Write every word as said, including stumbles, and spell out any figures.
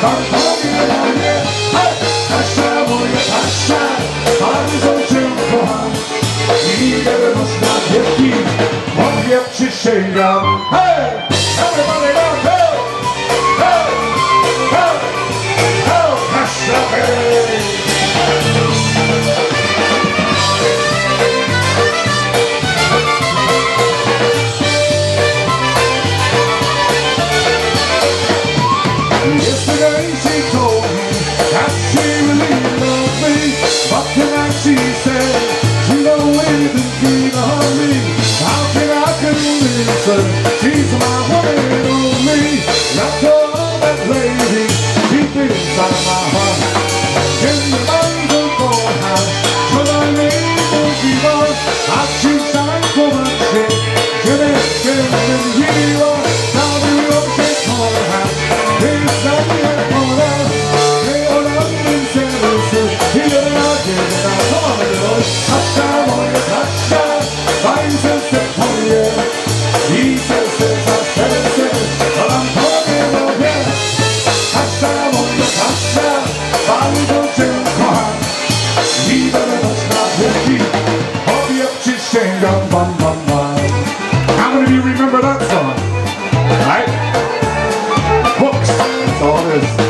Mam tobie moje, hej! Kasia moja, Kasia, bardzo cię kocham. I nie można wielki, Bogie przysięgam. Hej! Everybody go, go! Go! Go! Go! Kasia, hej! Yesterday she told me that she really loved me, but tonight she said she don't really think of me. How can I convince her she's my one and only? After all that lady deep inside my heart, in the mind of all house, but I need to be born. I choose time for my shit, get it, get it, and you are now the ocean corner house. It's not yet for us. They all up in services. He didn't argue that I saw the Lord. Kasia moja, Kasia, fajne sektuje. I serce za serce, to nam powiem o wie. Kasia moja, Kasia, bardzo cię kocham. I będę noc na wielki, obie przysięgam, bam, bam, bam. How many of you remember that song? Right? Books, that's all it is.